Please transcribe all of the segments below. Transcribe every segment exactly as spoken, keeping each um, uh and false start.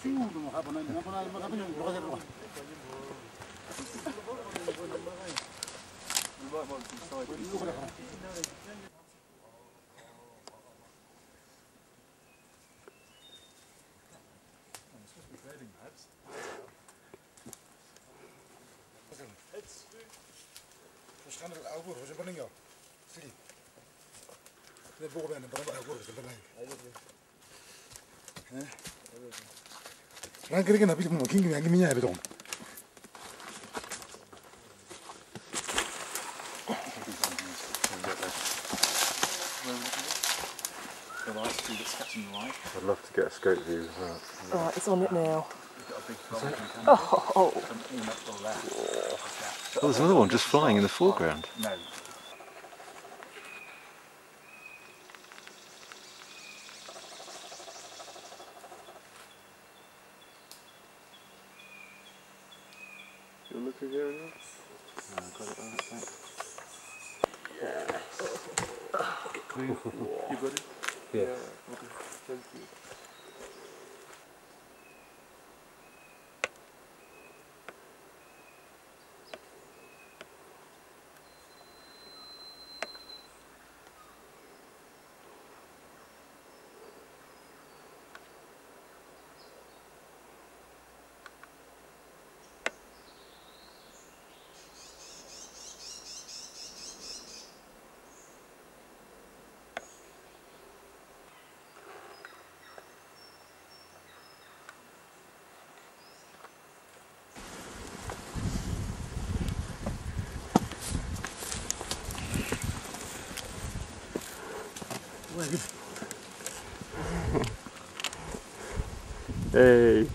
Ran kiri kena pilih mau king yang gini ya betul. I'd love to get a scope view of that. Right, it's on it now. Oh, oh. Oh, there's another one just flying in the foreground. You look again? No, got it right, thanks. Yes. You got it? Yes. Yeah. Okay. Thank you. Hey.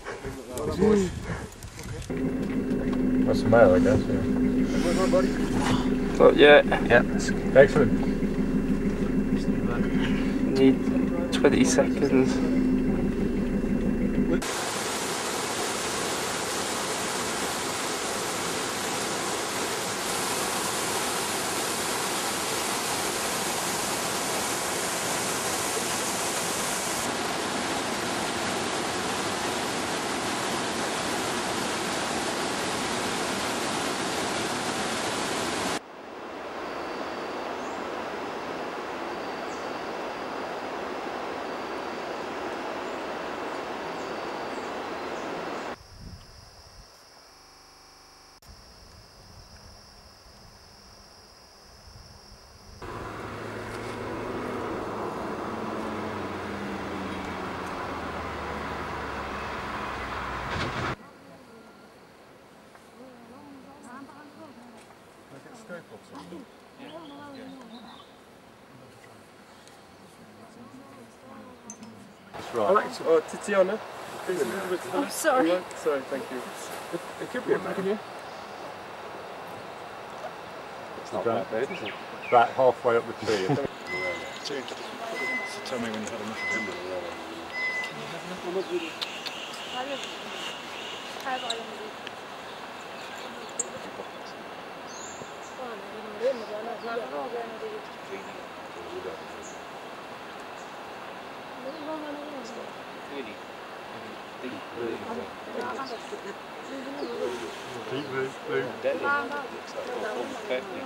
That's a male, I guess, yeah. But yeah. Yeah. Excellent. Need twenty seconds. Right. I like to, oh, Titiana. Oh, sorry. Right. Sorry, thank you. It, it could be a back in here. It's not that bad, is it? About halfway up the tree. So tell me when you've had enough of them. Really? Deep blue. Deep blue, blue. Deadly. Looks like almost purple.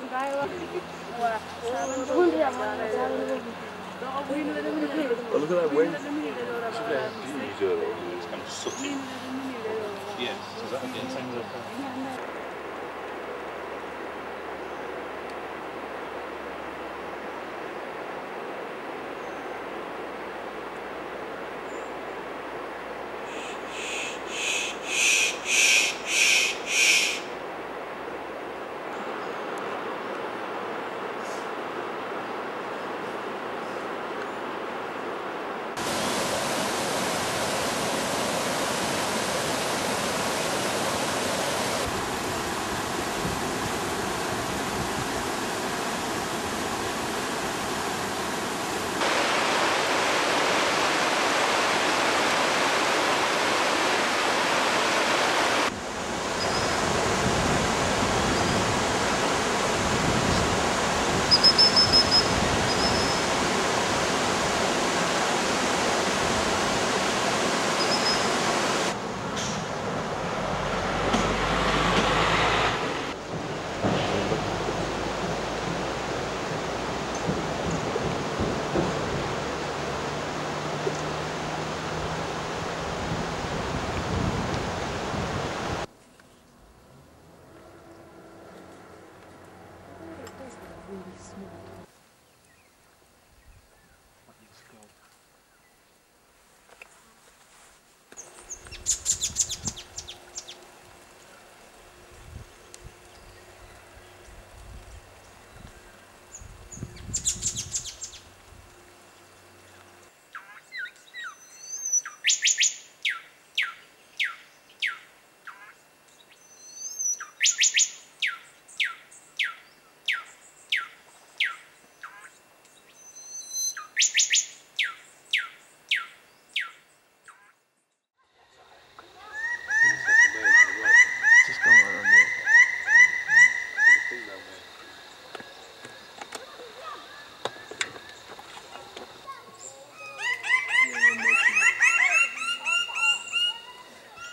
Oh, look at that wing. It's kind of sooty. Yes. Does that get things up?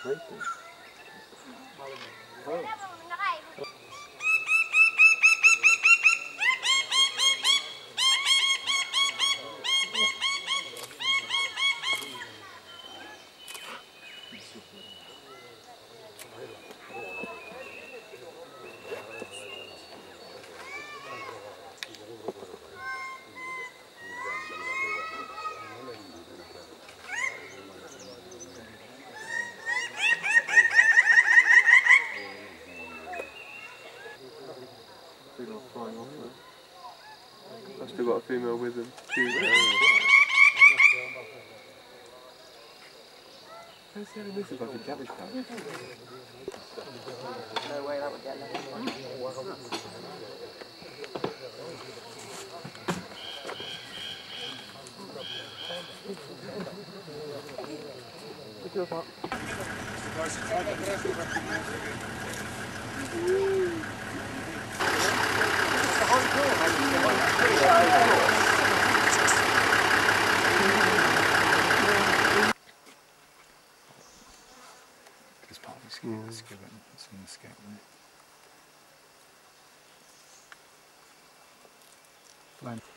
creepy. Female flying off there. I've still got a female with them. Two How's the this is like a cabbage patch? No way that would get left. Pick yours up. It's part of the skin, the skin, it's in the skin, isn't it?